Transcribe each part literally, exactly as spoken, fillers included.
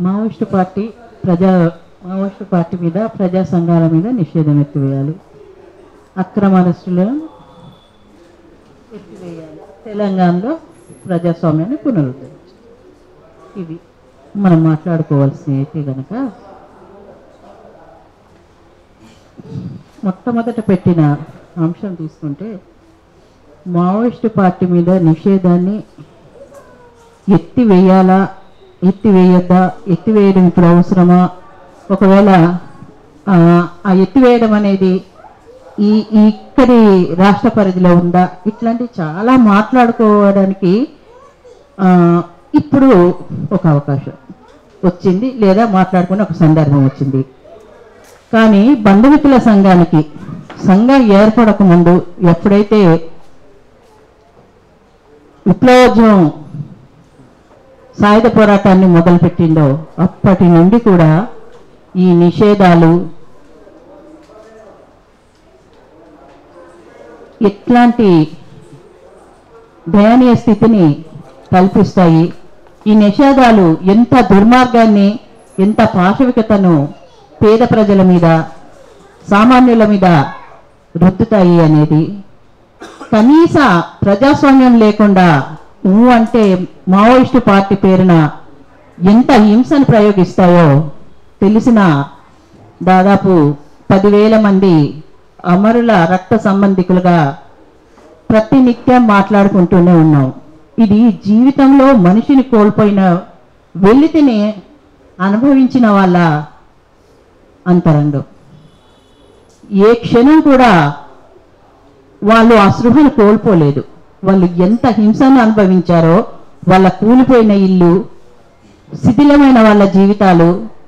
Maoist party ప్రజా Maoist party మీద ప్రజా సంఘాల మీద నిషేధం ఎత్తివేయాలి, అక్రమ అరెస్టులను ఎత్తివేయాలి, తెలంగాణలో ప్రజాస్వామ్యాన్ని పునరుద్ధరించాలి. ఇవి మనం మాట్లాడుకోవాల్సినవి అయితే కనుక మొట్టమొదట పెట్టిన అంశం తీసుకుంటే మావోయిస్టు పార్టీ మీద నిషేధాన్ని ఎత్తివేయాలా, ఎత్తివేయద్దా, ఎత్తివేయడం ఇప్పుడు అవసరమా, ఒకవేళ ఆ ఎత్తివేయడం అనేది ఈ ఇక్కడి రాష్ట్ర పరిధిలో ఉందా, ఇట్లాంటి చాలా మాట్లాడుకోవడానికి ఇప్పుడు ఒక అవకాశం వచ్చింది, లేదా మాట్లాడుకునే ఒక సందర్భం వచ్చింది. కానీ బంధుమిత్రుల సంఘానికి సంఘం ఏర్పడక ముందు ఎప్పుడైతే విప్లవోద్యమం సాయుధ పోరాటాన్ని మొదలుపెట్టిందో అప్పటి నుండి కూడా ఈ నిషేధాలు ఎట్లాంటి దయనీయ స్థితిని కల్పిస్తాయి, ఈ నిషేధాలు ఎంత దుర్మార్గాన్ని, ఎంత పాశవికతను పేద ప్రజల మీద, సామాన్యుల మీద రుద్దుతాయి అనేది కనీస ప్రజాస్వామ్యం లేకుండా ఊ అంటే మావోయిస్టు పార్టీ పేరున ఎంత హింసను ప్రయోగిస్తాయో తెలిసిన దాదాపు పదివేల మంది అమరుల రక్త సంబంధికులుగా ప్రతినిత్యం మాట్లాడుకుంటూనే ఉన్నాం. ఇది జీవితంలో మనిషిని కోల్పోయిన వెలితిని అనుభవించిన వాళ్ళ అంతరంగం. ఏ క్షణం కూడా వాళ్ళు ఆ సృహను కోల్పోలేదు. వాళ్ళు ఎంత హింసను అనుభవించారో, వాళ్ళ కూలిపోయిన ఇల్లు, శిథిలమైన వాళ్ళ జీవితాలు,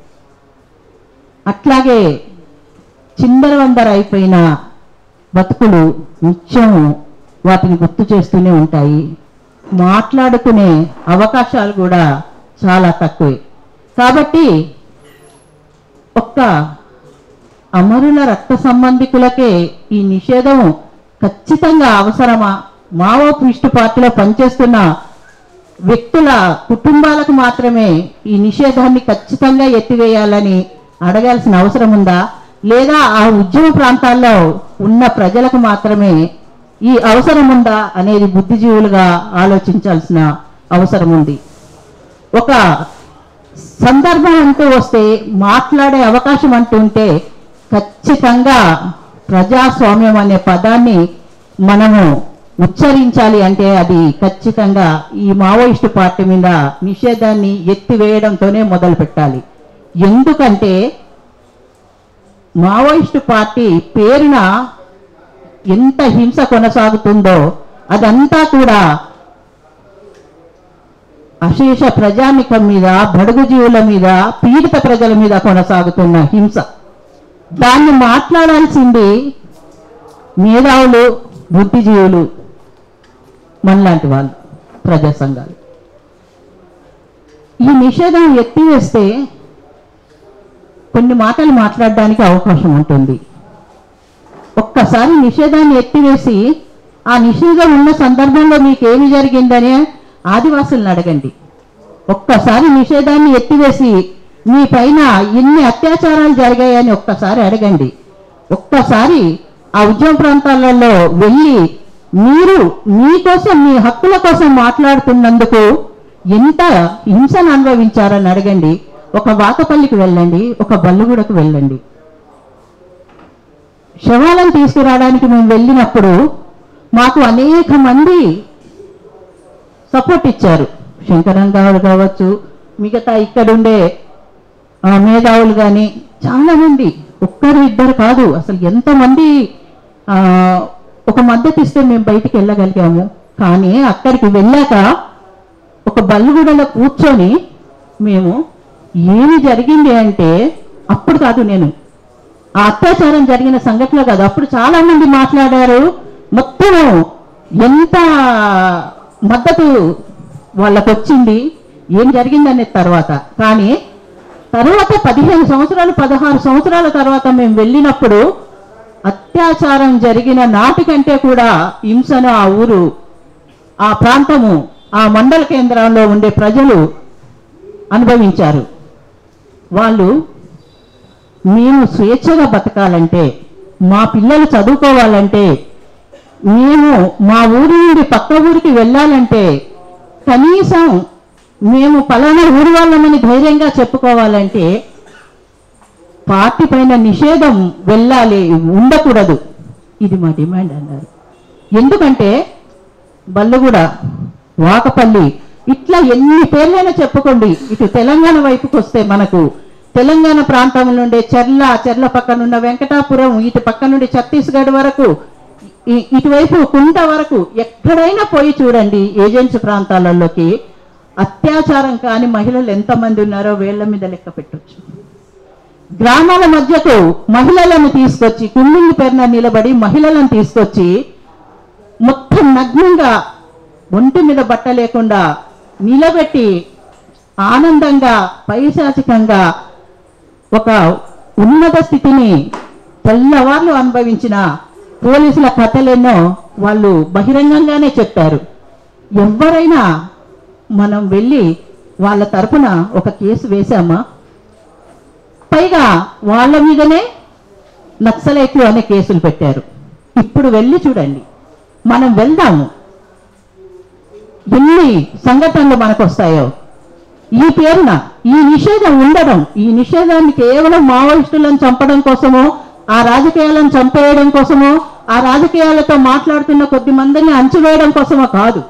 అట్లాగే చిందరవందర అయిపోయిన బతుకులు నిత్యం వాటిని గుర్తు చేస్తూనే ఉంటాయి. మాట్లాడుకునే అవకాశాలు కూడా చాలా తక్కువే. కాబట్టి ఒక్క అమరుల రక్త సంబంధికులకే ఈ నిషేధం ఖచ్చితంగా అవసరమా? మావోయిస్టు పార్టీలో పనిచేస్తున్న వ్యక్తుల కుటుంబాలకు మాత్రమే ఈ నిషేధాన్ని ఖచ్చితంగా ఎత్తివేయాలని అడగాల్సిన అవసరం ఉందా, లేదా ఆ ఉద్యమ ప్రాంతాల్లో ఉన్న ప్రజలకు మాత్రమే ఈ అవసరం ఉందా అనేది బుద్ధిజీవులుగా ఆలోచించాల్సిన అవసరం ఉంది. ఒక సందర్భం అంటూ వస్తే, మాట్లాడే అవకాశం అంటూ ఉంటే ఖచ్చితంగా ప్రజాస్వామ్యం అనే పదాన్ని మనము ఉచ్చరించాలి. అంటే అది ఖచ్చితంగా ఈ మావోయిస్టు పార్టీ మీద నిషేధాన్ని ఎత్తివేయడంతోనే మొదలు పెట్టాలి. ఎందుకంటే మావోయిస్టు పార్టీ పేరున ఎంత హింస కొనసాగుతుందో అదంతా కూడా అశేష ప్రజానికం మీద, బడుగు జీవుల మీద, పీడిత ప్రజల మీద కొనసాగుతున్న హింస. దాన్ని మాట్లాడాల్సింది మేధావులు, బుద్ధిజీవులు, మనలాంటి వాళ్ళు, ప్రజా సంఘాలు. ఈ నిషేధం ఎత్తివేస్తే కొన్ని మాటలు మాట్లాడడానికి అవకాశం ఉంటుంది. ఒక్కసారి నిషేధాన్ని ఎత్తివేసి ఆ నిషేధం ఉన్న సందర్భంలో మీకు ఏమి జరిగిందని ఆదివాసులను అడగండి. ఒక్కసారి నిషేధాన్ని ఎత్తివేసి మీ పైన ఎన్ని అత్యాచారాలు జరిగాయని ఒక్కసారి అడగండి. ఒక్కసారి ఆ ఉద్యమ ప్రాంతాలలో వెళ్ళి మీరు మీకోసం, మీ హక్కుల కోసం మాట్లాడుతున్నందుకు ఎంత హింసను అనుభవించారని అడగండి. ఒక వాకపల్లికి వెళ్ళండి, ఒక బల్లుగూడకు వెళ్ళండి. శవాలను తీసుకురావడానికి మేము వెళ్ళినప్పుడు మాకు అనేక మంది సపోర్ట్ ఇచ్చారు. శంకరన్ గారు కావచ్చు, మిగతా ఇక్కడుండే మేధావులు కానీ చాలామంది, ఒక్కరు ఇద్దరు కాదు, అసలు ఎంతమంది ఒక మద్దతు ఇస్తే మేము బయటికి వెళ్ళగలిగాము. కానీ అక్కడికి వెళ్ళాక ఒక బల్లుగూడలో కూర్చొని మేము ఏమి జరిగింది అంటే, అప్పుడు కాదు, నేను ఆ అత్యాచారం జరిగిన సంఘటన కాదు, అప్పుడు చాలా మంది మాట్లాడారు. మొత్తం ఎంత మద్దతు వాళ్ళకు వచ్చింది, ఏం జరిగిందనే తర్వాత. కానీ తర్వాత పదిహేను సంవత్సరాలు పదహారు సంవత్సరాల తర్వాత మేము వెళ్ళినప్పుడు అత్యాచారం జరిగిన నాటికంటే కూడా హింసను ఆ ఊరు, ఆ ప్రాంతము, ఆ మండల కేంద్రంలో ఉండే ప్రజలు అనుభవించారు. వాళ్ళు మేము స్వేచ్ఛగా బతకాలంటే, మా పిల్లలు చదువుకోవాలంటే, మేము మా ఊరి నుండి పక్క ఊరికి వెళ్ళాలంటే, కనీసం మేము పలానా ఊరి వాళ్ళమని ధైర్యంగా చెప్పుకోవాలంటే పార్టీ పైన నిషేధం వెళ్ళాలి, ఉండకూడదు. ఇది మా డిమాండ్ అన్నారు. ఎందుకంటే బల్లుగూడ, వాకపల్లి, ఇట్లా ఎన్ని పేర్లైనా చెప్పుకోండి. ఇటు తెలంగాణ వైపుకి వస్తే మనకు తెలంగాణ ప్రాంతం నుండి చెర్ల, చెర్ల పక్కనున్న వెంకటాపురం, ఇటు పక్క నుండి ఛత్తీస్గఢ్ వరకు, ఇటువైపు కుంట వరకు ఎక్కడైనా పోయి చూడండి. ఏజెన్సీ ప్రాంతాలలోకి అత్యాచారం కాని మహిళలు ఎంతమంది ఉన్నారో వేళ్ల మీద లెక్క పెట్టొచ్చు. గ్రామాల మధ్యకు మహిళలను తీసుకొచ్చి, కుండింగి పేరున నిలబడి మహిళలను తీసుకొచ్చి మొత్తం నగ్నంగా ఒంటి మీద బట్ట లేకుండా నిలబెట్టి ఆనందంగా పైశాచికంగా ఒక ఉన్నత స్థితిని తెల్లవార్లు అనుభవించిన పోలీసుల కథలెన్నో వాళ్ళు బహిరంగంగానే చెప్పారు. ఎవరైనా మనం వెళ్ళి వాళ్ళ తరపున ఒక కేసు వేశామా? పైగా వాళ్ళ మీదనే నక్సలైట్లు అనే కేసులు పెట్టారు. ఇప్పుడు వెళ్ళి చూడండి, మనం వెళ్దాము, ఎన్ని సంఘటనలు మనకు వస్తాయో. ఈ పేరున ఈ నిషేధం ఉండడం, ఈ నిషేధాన్ని కేవలం మావోయిస్టులను చంపడం కోసమో, ఆ రాజకీయాలను చంపేయడం కోసమో, ఆ రాజకీయాలతో మాట్లాడుతున్న కొద్ది మందిని అంచివేయడం కోసమో కాదు.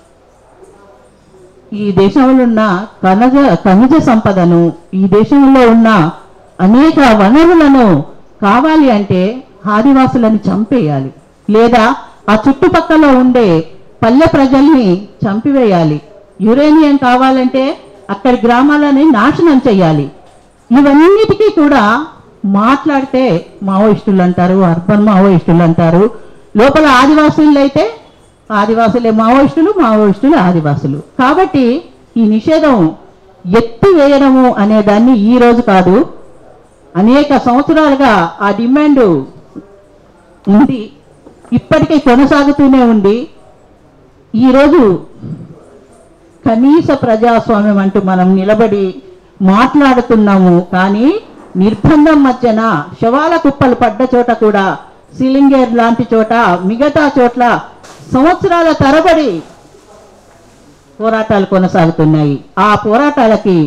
ఈ దేశంలో ఉన్న ఖనిజ ఖనిజ సంపదను, ఈ దేశంలో ఉన్న అనేక వనరులను కావాలి అంటే ఆదివాసులను చంపేయాలి, లేదా ఆ చుట్టుపక్కల ఉండే పల్లె ప్రజల్ని చంపివేయాలి. యురేనియం కావాలంటే అక్కడి గ్రామాలని నాశనం చేయాలి. ఇవన్నిటికీ కూడా మాట్లాడితే మావోయిస్టులు అంటారు, అర్బన్ మావోయిస్టులు అంటారు. లోపల ఆదివాసులు అయితే ఆదివాసులే మావోయిస్టులు, మావోయిస్టులు ఆదివాసులు. కాబట్టి ఈ నిషేధం ఎత్తివేయడము అనే దాన్ని ఈ రోజు కాదు, అనేక సంవత్సరాలుగా ఆ డిమాండ్ ఉంది, ఇప్పటికీ కొనసాగుతూనే ఉంది. ఈరోజు కనీస ప్రజాస్వామ్యం అంటూ మనం నిలబడి మాట్లాడుతున్నాము. కానీ నిర్బంధం మధ్యన శవాల కుప్పలు పడ్డ చోట కూడా, సిలింగేర్ లాంటి చోట, మిగతా చోట్ల సంవత్సరాల తరబడి పోరాటాలు కొనసాగుతున్నాయి. ఆ పోరాటాలకి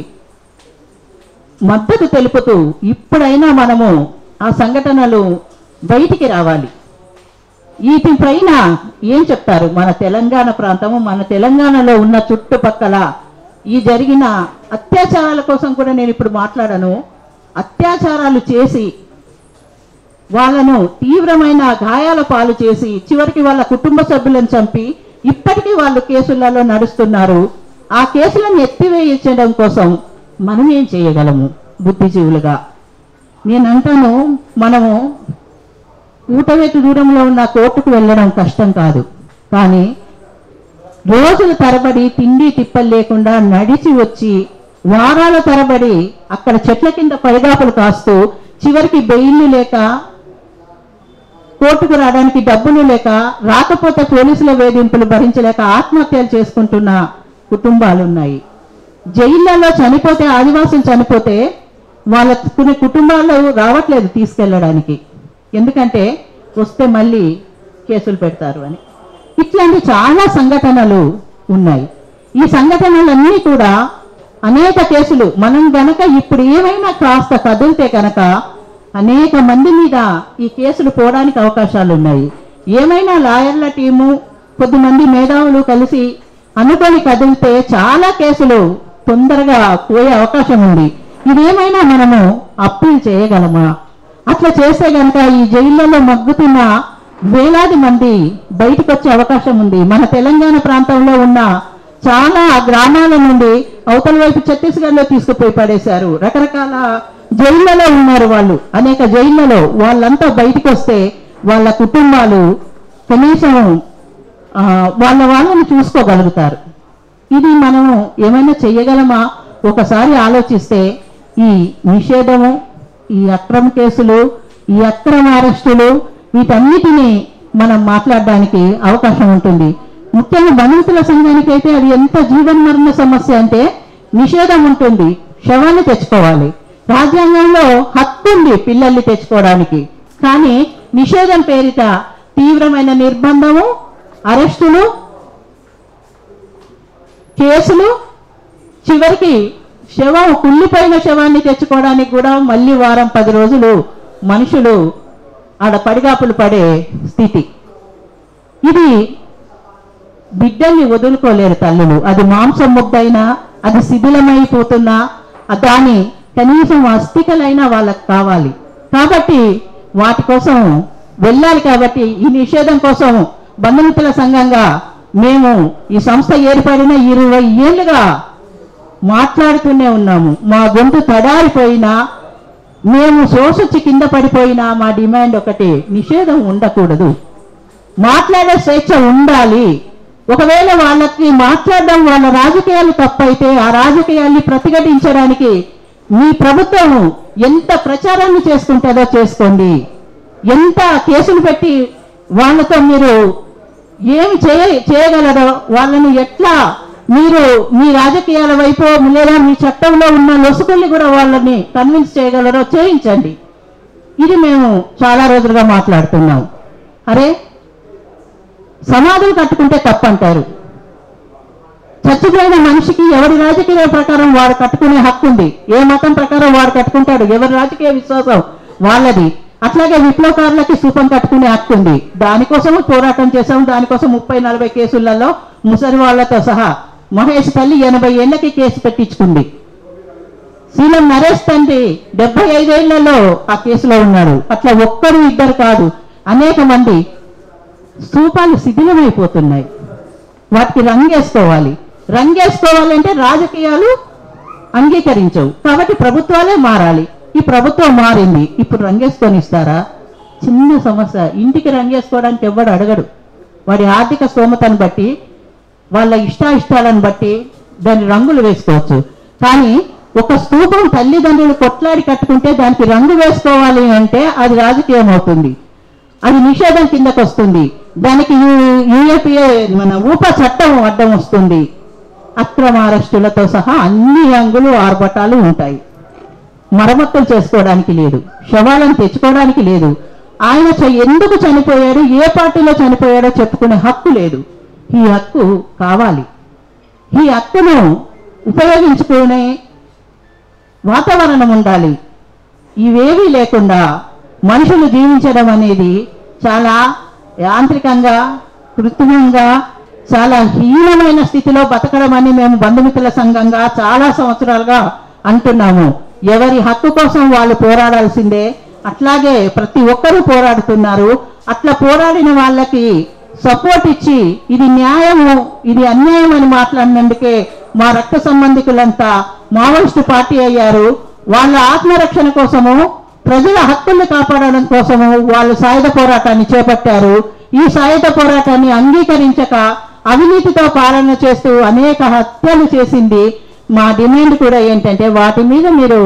మద్దతు తెలుపుతూ ఇప్పుడైనా మనము ఆ సంఘటనలు బయటికి రావాలి. వీటిపైన ఏం చెప్తారు మన తెలంగాణ ప్రాంతము, మన తెలంగాణలో ఉన్న చుట్టుపక్కల ఈ జరిగిన అత్యాచారాల కోసం కూడా నేను ఇప్పుడు మాట్లాడను. అత్యాచారాలు చేసి వాళ్ళను తీవ్రమైన గాయాల పాలు చేసి చివరికి వాళ్ళ కుటుంబ సభ్యులను చంపి ఇప్పటికీ వాళ్ళు కేసులలో నడుస్తున్నారు. ఆ కేసులను ఎత్తివేయించడం కోసం మనం ఏం చేయగలము బుద్ధిజీవులుగా? నేను అంటాను, మనము ఊటవేటు దూరంలో ఉన్న కోర్టుకు వెళ్ళడం కష్టం కాదు, కానీ రోజుల తరబడి తిండి తిప్పలు లేకుండా నడిచి వచ్చి వారాల తరబడి అక్కడ చెట్ల కింద పడిగాపులు కాస్తూ చివరికి బెయిల్ లేక, కోర్టుకు రావడానికి డబ్బులు లేక, రాకపోతే పోలీసుల వేధింపులు భరించలేక ఆత్మహత్యలు చేసుకుంటున్న కుటుంబాలు ఉన్నాయి. జైళ్లలో చనిపోతే, ఆదివాసులు చనిపోతే వాళ్ళ కొన్ని కుటుంబాలు రావట్లేదు తీసుకెళ్ళడానికి, ఎందుకంటే వస్తే మళ్ళీ కేసులు పెడతారు అని. ఇట్లాంటి చాలా సంఘటనలు ఉన్నాయి. ఈ సంఘటనలన్నీ కూడా అనేక కేసులు మనం గనక ఇప్పుడు ఏమైనా కాస్త కదిలితే కనుక అనేక మంది మీద ఈ కేసులు పోవడానికి అవకాశాలు ఉన్నాయి. ఏమైనా లాయర్ల టీము, కొద్దిమంది మేధావులు కలిసి అనుకొని కదిలితే చాలా కేసులు తొందరగా పోయే అవకాశం ఉంది. ఇదేమైనా మనము అప్పీల్ చేయగలమా? అట్లా చేస్తే కనుక ఈ జైళ్లలో మగ్గుతున్న వేలాది మంది బయటకు వచ్చే అవకాశం ఉంది. మన తెలంగాణ ప్రాంతంలో ఉన్న చాలా గ్రామాల నుండి అవతల వైపు ఛత్తీస్గఢ్లో తీసుకుపోయి పడేశారు. రకరకాల జైళ్లలో ఉన్నారు వాళ్ళు, అనేక జైళ్లలో. వాళ్ళంతా బయటకు వస్తే వాళ్ళ కుటుంబాలు కనీసం వాళ్ళ వాళ్ళని చూసుకోగలుగుతారు. ఇది మనము ఏమైనా చెయ్యగలమా? ఒకసారి ఆలోచిస్తే ఈ నిషేధము, ఈ అక్రమ కేసులు, ఈ అక్రమ అరెస్టులు, వీటన్నిటినీ మనం మాట్లాడడానికి అవకాశం ఉంటుంది. ముఖ్యంగా బంధుతుల సంఘానికి అయితే అది ఎంత జీవన్మరణ సమస్య అంటే, నిషేధం ఉంటుంది, శవాన్ని తెచ్చుకోవాలి. రాజ్యాంగంలో హక్కు ఉంది పిల్లల్ని తెచ్చుకోవడానికి. కానీ నిషేధం పేరిట తీవ్రమైన నిర్బంధము, అరెస్టులు, కేసులు, చివరికి శవం కుళ్ళిపోయిన శవాన్ని తెచ్చుకోవడానికి కూడా మళ్ళీ వారం పది రోజులు మనుషులు ఆడ పడిగాపులు పడే స్థితి. ఇది బిడ్డల్ని వదులుకోలేరు తల్లులు. అది మాంసం ముద్దైనా, అది శిథిలమైపోతున్నా, దాని కనీసం అస్థికలైనా వాళ్ళకి కావాలి. కాబట్టి వాటి కోసం వెళ్ళాలి. కాబట్టి ఈ నిషేధం కోసం బంధుమిత్రుల సంఘంగా మేము ఈ సంస్థ ఏర్పడిన ఇరవై ఏళ్ళుగా మాట్లాడుతూనే ఉన్నాము. మా గొంతు తడారిపోయినా, మేము శోషొచ్చి కింద పడిపోయినా మా డిమాండ్ ఒకటి, నిషేధం ఉండకూడదు, మాట్లాడే స్వేచ్ఛ ఉండాలి. ఒకవేళ వాళ్ళకి మాట్లాడడం వాళ్ళ రాజకీయాలు తప్పైతే ఆ రాజకీయాల్ని ప్రతిఘటించడానికి మీ ప్రభుత్వం ఎంత ప్రచారాన్ని చేసుకుంటుందో చేసుకోండి. ఎంత కేసులు పెట్టి వాళ్ళతో మీరు ఏమి చేయ చేయగలరో, వాళ్ళని ఎట్లా మీరు మీ రాజకీయాల వైపు లేదా మీ చట్టంలో ఉన్న లొసుకుల్ని కూడా వాళ్ళని కన్విన్స్ చేయగలరో చేయించండి. ఇది మేము చాలా రోజులుగా మాట్లాడుతున్నాం. అరే సమాధులు కట్టుకుంటే తప్పంటారు. చచ్చిపోయిన మనిషికి ఎవరి రాజకీయ ప్రకారం వాడు కట్టుకునే హక్కు ఉంది. ఏ మతం ప్రకారం వాడు కట్టుకుంటాడు, ఎవరి రాజకీయ విశ్వాసం వాళ్ళది. అట్లాగే విప్లవకారులకి సూపం కట్టుకునే హక్కు ఉంది. దానికోసం పోరాటం చేశాం. దానికోసం ముప్పై నలభై కేసులలో ముసలి వాళ్లతో సహా మహేష్ తల్లి ఎనభై ఏళ్లకి కేసు పెట్టించుకుంది. సీఎం నరేష్ తండ్రి డెబ్బై ఐదేళ్లలో ఆ కేసులో ఉన్నాడు. అట్లా ఒక్కరు ఇద్దరు కాదు, అనేక మంది. స్తూపాలు శిథిలమైపోతున్నాయి. వాటికి రంగేసుకోవాలి. రంగేసుకోవాలంటే రాజకీయాలు అంగీకరించవు. కాబట్టి ప్రభుత్వాలే మారాలి. ఈ ప్రభుత్వం మారింది, ఇప్పుడు రంగేసుకొని ఇస్తారా? చిన్న సమస్య. ఇంటికి రంగేసుకోవడానికి ఎవడు అడగడు. వాడి ఆర్థిక స్తోమతను బట్టి, వాళ్ళ ఇష్టాయిష్టాలను బట్టి దాని రంగులు వేసుకోవచ్చు. కానీ ఒక స్తూపం తల్లిదండ్రులు కొట్లాడి కట్టుకుంటే దానికి రంగు వేసుకోవాలి అంటే అది రాజకీయం అవుతుంది, అది నిషేధం కిందకు వస్తుంది. దానికి యూఏపీఏ మన ఊప చట్టం అడ్డం వస్తుంది. అక్రమ అరెస్టులతో సహా అన్ని రంగులు ఆర్భటాలు ఉంటాయి. మరమ్మతులు చేసుకోవడానికి లేదు, శవాలను తెచ్చుకోవడానికి లేదు. ఆయన ఎందుకు చనిపోయాడు, ఏ పార్టీలో చనిపోయాడో చెప్పుకునే హక్కు లేదు. ఈ హక్కు కావాలి. ఈ హక్కును ఉపయోగించుకునే వాతావరణం ఉండాలి. ఇవేవీ లేకుండా మనుషులు జీవించడం అనేది చాలా యాంత్రికంగా, కృత్రిమంగా, చాలా హీనమైన స్థితిలో బతకడం అని మేము బంధుమిత్రుల సంఘంగా చాలా సంవత్సరాలుగా అంటున్నాము. ఎవరి హక్కు కోసం వాళ్ళు పోరాడాల్సిందే. అట్లాగే ప్రతి ఒక్కరూ పోరాడుతున్నారు. అట్లా పోరాడిన వాళ్ళకి సపోర్ట్ ఇచ్చి ఇది న్యాయము, ఇది అన్యాయం అని మాట్లాడినందుకే మా రక్త సంబంధికులంతా మావోయిస్టు పార్టీ అయ్యారు. వాళ్ళ ఆత్మరక్షణ కోసము, ప్రజల హక్కుల్ని కాపాడడం కోసము వాళ్ళు సాయుధ పోరాటాన్ని చేపట్టారు. ఈ సాయుధ పోరాటాన్ని అంగీకరించక అవినీతితో పాలన చేస్తూ అనేక హత్యలు చేసింది. మా డిమాండ్ కూడా ఏంటంటే వాటి మీద మీరు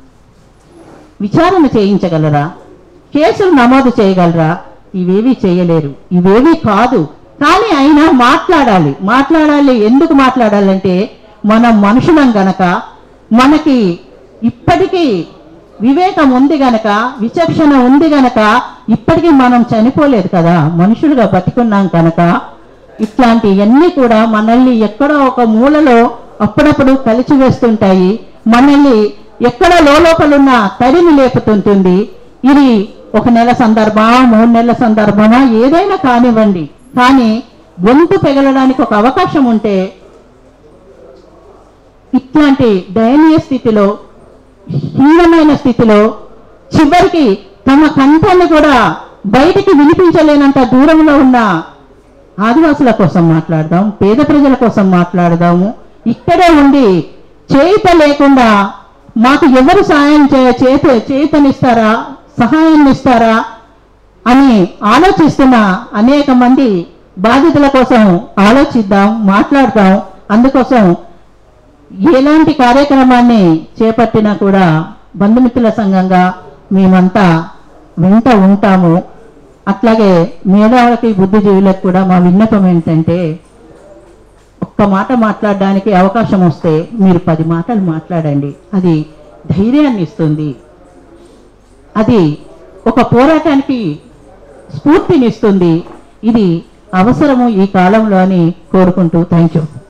విచారణ చేయించగలరా, కేసులు నమోదు చేయగలరా? ఇవేవి చేయలేరు. ఇవేవి కాదు. కానీ అయినా మాట్లాడాలి. మాట్లాడాలి ఎందుకు మాట్లాడాలంటే మనం మనుషులం గనక, మనకి ఇప్పటికీ వివేకం ఉంది గనక, విచక్షణ ఉంది గనక ఇప్పటికీ మనం చనిపోలేదు కదా, మనుషులుగా బతికున్నాం కనుక ఇట్లాంటివన్నీ కూడా మనల్ని ఎక్కడో ఒక మూలలో అప్పుడప్పుడు కలిసి వేస్తుంటాయి. మనల్ని ఎక్కడ లోపలున్న తడిని లేపుతుంటుంది. ఇది ఒక నెల సందర్భమా, మూడు నెలల సందర్భమా, ఏదైనా కానివ్వండి. కానీ గొంతు పెగలడానికి ఒక అవకాశం ఉంటే ఇట్లాంటి దయనీయ స్థితిలో, హీనమైన స్థితిలో చివరికి తమ కంఠాన్ని కూడా బయటికి వినిపించలేనంత దూరంలో ఉన్న ఆదివాసుల కోసం మాట్లాడదాం, పేద ప్రజల కోసం మాట్లాడదాము. ఇక్కడే ఉండి చేత లేకుండా మాకు ఎవరు సాయం చేత చేతనిస్తారా, సహాయాన్ని ఇస్తారా అని ఆలోచిస్తున్న అనేక మంది బాధితుల కోసం ఆలోచిద్దాం, మాట్లాడదాం. అందుకోసం ఎలాంటి కార్యక్రమాన్ని చేపట్టినా కూడా బంధుమిత్రుల సంఘంగా మేమంతా వెంట ఉంటాము. అట్లాగే మేధావులకి, బుద్ధిజీవులకు కూడా మా విన్నపం ఏంటంటే ఒక్క మాట మాట్లాడడానికి అవకాశం వస్తే మీరు పది మాటలు మాట్లాడండి. అది ధైర్యాన్ని ఇస్తుంది, అది ఒక పోరాటానికి స్ఫూర్తినిస్తుంది. ఇది అవసరము ఈ కాలంలో అని కోరుకుంటూ థ్యాంక్ యూ.